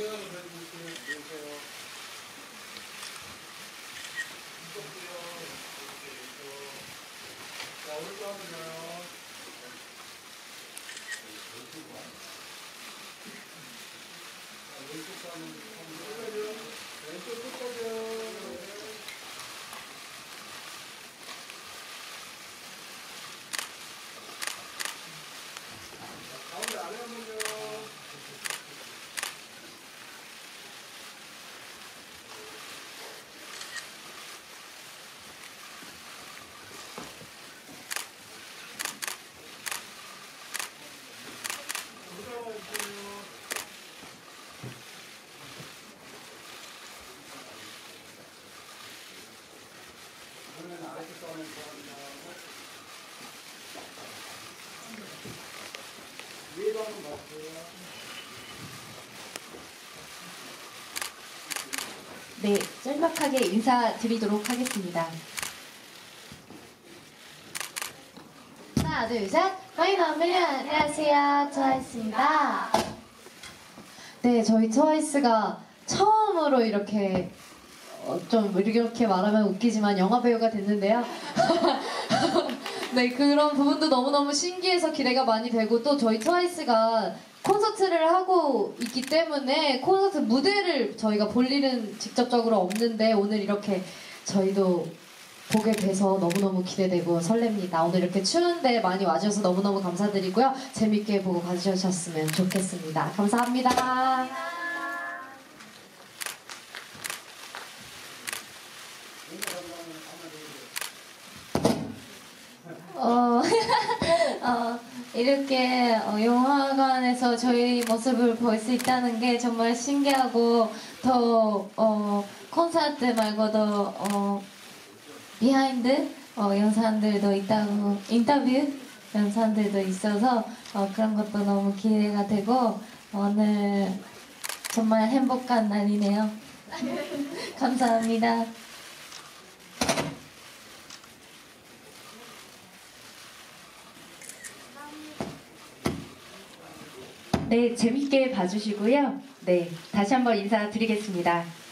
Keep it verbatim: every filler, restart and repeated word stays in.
네, 짤막하게 인사드리도록 하겠습니다. 하나, 둘, 셋! 파이너밀 안녕하세요, 트와이스입니다. 네, 저희 트와이스가 처음으로 이렇게 어, 좀 이렇게 말하면 웃기지만 영화배우가 됐는데요. 네, 그런 부분도 너무너무 신기해서 기대가 많이 되고, 또 저희 트와이스가 콘서트를 하고 있기 때문에 콘서트 무대를 저희가 볼 일은 직접적으로 없는데 오늘 이렇게 저희도 보게 돼서 너무너무 기대되고 설렙니다. 오늘 이렇게 추운데 많이 와주셔서 너무너무 감사드리고요. 재밌게 보고 가주셨으면 좋겠습니다. 감사합니다. 어, 어, 이렇게 어, 영화관에서 저희 모습을 볼 수 있다는 게 정말 신기하고 더 어, 콘서트 말고도 어, 비하인드 어, 영상들도 있다고 인터뷰 영상들도 있어서 어, 그런 것도 너무 기대가 되고 오늘 정말 행복한 날이네요. 감사합니다. 네, 재밌게 봐주시고요. 네, 다시 한번 인사드리겠습니다.